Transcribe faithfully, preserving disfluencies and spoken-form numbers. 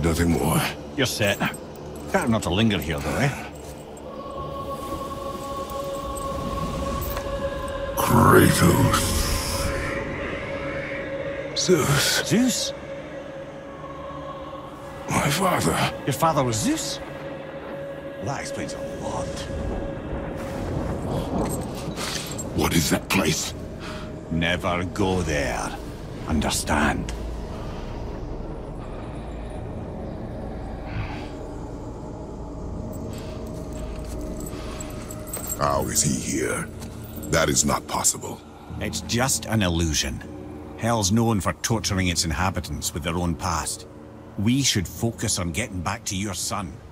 nothing more. You're set. Better not to linger here, though, eh? Kratos. Zeus. Zeus? My father. Your father was Zeus? Well, that explains a lot. What is that place? Never go there. Understand? How is he here? That is not possible. It's just an illusion. Hell's known for torturing its inhabitants with their own past. We should focus on getting back to your son.